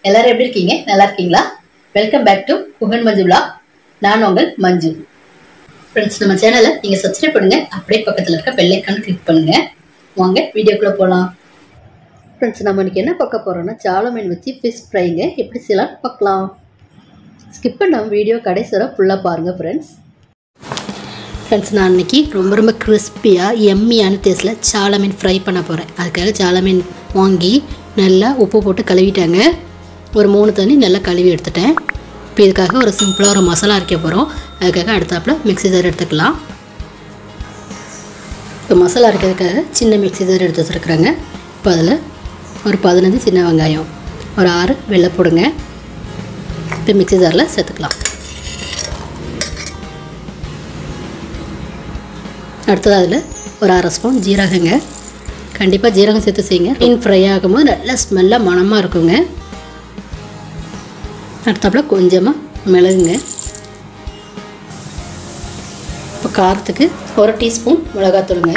எல்லாரும் எப்படி இருக்கீங்க? நல்லா இருக்கீங்களா? Welcome back to Guhan Manju vlog. நான் உங்கள் மஞ்சு. ஃப்ரெண்ட்ஸ், நம்ம சேனலை நீங்க சப்ஸ்கிரைப் பண்ணுங்க, அப்படியே பக்கத்துல இருக்க பெல் ஐகான் கிளிக் பண்ணுங்க. வாங்க வீடியோக்குள்ள போலாம். ஃப்ரெண்ட்ஸ், நம்ம இன்னைக்கு என்ன பார்க்க போறோம்னா சால மீன் வச்சு ஃபிஷ் ஃப்ரைங்க எப்படி செய்யலாம் பார்க்கலாம். ஸ்கிப் பண்ணாம வீடியோ கடைசி வரை ஃபுல்லா பாருங்க ஃப்ரெண்ட்ஸ். நான் இன்னைக்கு ரொம்ப கிறிஸ்பியாக எம்மியான டேஸ்ட்டில் சால மீன் ஃப்ரை பண்ண போகிறேன். அதுக்காக சால மீன் வாங்கி நல்லா உப்பு போட்டு கழுவிட்டாங்க. ஒரு 3 தண்ணி நல்லா கழுவி எடுத்துட்டேன். இப்போ இதுக்காக ஒரு சிம்பிளாக ஒரு மசாலா அரைக்க போகிறோம். அதுக்காக அடுத்தாப்பில் மிக்ஸி ஜார் எடுத்துக்கலாம். இப்போ மசாலா அரைக்கிறதுக்காக சின்ன மிக்ஸி ஜார் எடுத்து வச்சுருக்குறாங்க. இப்போ அதில் ஒரு 15 சின்ன வெங்காயம், ஒரு 6 வெள்ளை போடுங்க. இப்போ மிக்ஸி ஜாரில் சேர்த்துக்கலாம். அடுத்தது அதில் ஒரு 1/2 ஸ்பூன் ஜீரகங்க. கண்டிப்பாக ஜீரகம் சேர்த்து செய்யுங்க. மீன் ஃப்ரை ஆகும்போது நல்லா ஸ்மெல்லாக மணமாக இருக்குங்க. அடுத்தாப்பில் கொஞ்சமாக மிளகுங்க. இப்போ காரத்துக்கு 1 டீஸ்பூன் மிளகாத்தூளுங்க.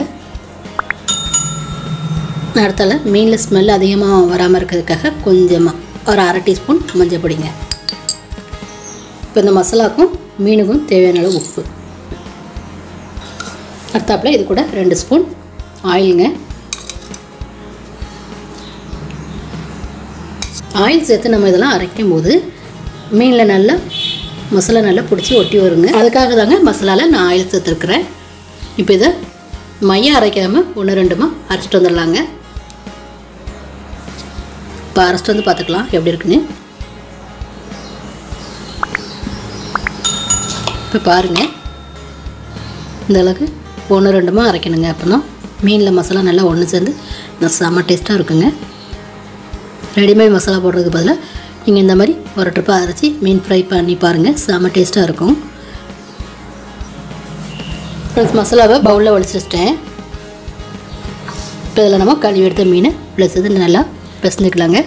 அடுத்தால மீனில் ஸ்மெல் அதிகமாக வராமல் இருக்கிறதுக்காக கொஞ்சமாக ஒரு 1/2 டீஸ்பூன் மஞ்சள் பொடிங்க. இப்போ இந்த மசாலாவுக்கும் மீனுக்கும் தேவையான அளவு உப்பு. அடுத்தாப்பில் இது கூட 2 ஸ்பூன் ஆயிலுங்க. ஆயில் சேர்த்து நம்ம இதெல்லாம் அரைக்கும் போது மீனில் நல்லா மசாலா நல்லா பிடிச்சி ஒட்டி வருங்க. அதுக்காக தாங்க மசாலாவில் நான் ஆயில் சேர்த்துருக்குறேன். இப்போ இதை மையம் அரைக்காமல் 1-2 அரைச்சிட்டு வந்துடலாங்க. இப்போ அரைச்சிட்டு வந்து பார்த்துக்கலாம் எப்படி இருக்குன்னு. இப்போ பாருங்கள், இந்த அளவுக்கு 1-2 அரைக்கணுங்க. அப்போ தான் மீனில் மசாலா நல்லா ஒன்று சேர்ந்து செம்ம டேஸ்ட்டாக இருக்குங்க. ரெடிமேட் மசாலா போடுறதுக்கு பதிலாக நீங்கள் இந்த மாதிரி ஒரு ட்ரிப்பாக அரைச்சி மீன் ஃப்ரை பண்ணி பாருங்கள், செம்ம டேஸ்ட்டாக இருக்கும். ஃப்ரெண்ட்ஸ், மசாலாவை பவுலில் வலிச்சு வச்சிட்டேன். இப்போ இதில் நம்ம கழுவி எடுத்த மீன் ப்ளஸ் இது நல்லா பிசைஞ்சுக்கலாங்க.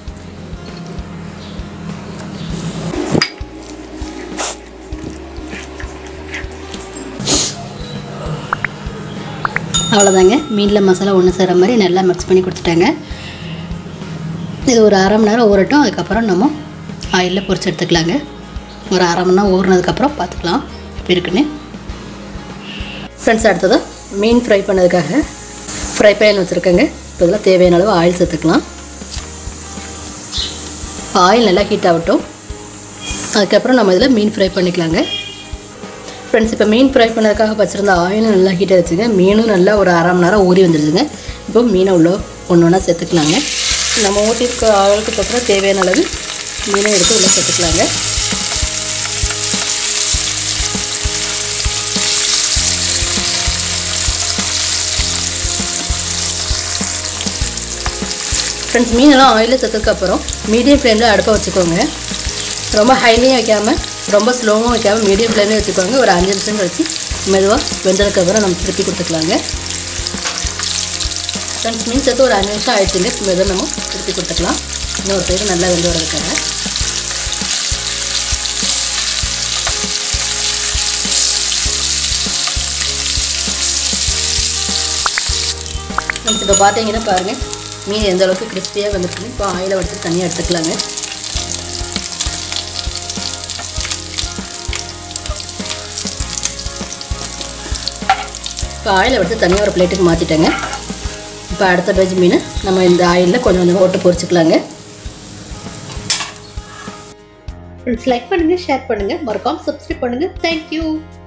அவ்வளோதாங்க, மீனில் மசாலா ஒன்று சேர மாதிரி நல்லா மிக்ஸ் பண்ணி கொடுத்துட்டாங்க. இது ஒரு 1/2 மணி நேரம் ஊறட்டும். அதுக்கப்புறம் நம்ம ஆயிலில் பொரிச்சு எடுத்துக்கலாங்க. ஒரு 1/2 மணி நேரம் ஊறினதுக்கப்புறம் பார்த்துக்கலாம் எப்படி இருக்குன்னு. ஃப்ரெண்ட்ஸ், அடுத்தது மீன் ஃப்ரை பண்ணதுக்காக ஃப்ரை பேன் வச்சுருக்கேங்க. இப்போ இதெல்லாம் தேவையான அளவு ஆயில் சேர்த்துக்கலாம். ஆயில் நல்லா ஹீட் ஆகட்டும். அதுக்கப்புறம் நம்ம இதில் மீன் ஃப்ரை பண்ணிக்கலாங்க. ஃப்ரெண்ட்ஸ், இப்போ மீன் ஃப்ரை பண்ணதுக்காக வச்சுருந்த ஆயிலும் நல்லா ஹீட் ஆகிடுச்சுங்க. மீனும் நல்லா ஒரு 1/2 மணி நேரம் ஊறி வந்துடுச்சுங்க. இப்போ மீனை உள்ள ஒன்று சேர்த்துக்கலாங்க. நம்ம ஊற்றிருக்க ஆயிலுக்கு அப்புறம் தேவையான அளவு மீனை எடுத்து உள்ளே சேர்த்துக்கலாங்க. ஃப்ரெண்ட்ஸ், மீனெல்லாம் ஆயிலில் சேர்த்ததுக்கப்புறம் மீடியம் ஃப்ளேமில் அடுப்பை வச்சுக்கோங்க. ரொம்ப ஹைலையும் வைக்காமல் ரொம்ப ஸ்லோவும் வைக்காமல் மீடியம் ஃப்ளேம்லேயே வச்சுக்கோங்க. ஒரு 5 நிமிஷம் கழிச்சு மெதுவாக வெந்ததுக்கப்புறம் நம்ம திருப்பி கொடுத்துக்கலாங்க. ஃப்ரெண்ட்ஸ், மீன் சேர்த்து ஒரு 5 நிமிஷம் ஆயிடுச்சுங்க. மெதுவாக நம்ம திருப்பி கொடுத்துக்கலாம். இன்னொரு சைடு நல்லா வெந்து வரதுக்காக. ஃப்ரெண்ட்ஸ், இப்போ பார்த்தீங்கன்னா பாருங்கள், மீன் எந்த அளவுக்கு கிறிஸ்பியாக வந்துருக்கு. இப்போ ஆயிலை வச்சு தனியாக எடுத்துக்கலாங்க. இப்போ ஆயிலை வச்சு தனியாக ஒரு பிளேட்டுக்கு மாற்றிட்டேங்க. இப்போ அடுத்த பேஜ் மீன் நம்ம இந்த ஆயிலில் கொஞ்சம் போட்டு பொரிச்சுக்கலாங்க. ஃப்ரெண்ட்ஸ், லைக் பண்ணுங்கள், ஷேர் பண்ணுங்கள், மறக்காமல் சப்ஸ்கிரைப் பண்ணுங்கள். தேங்க்யூ.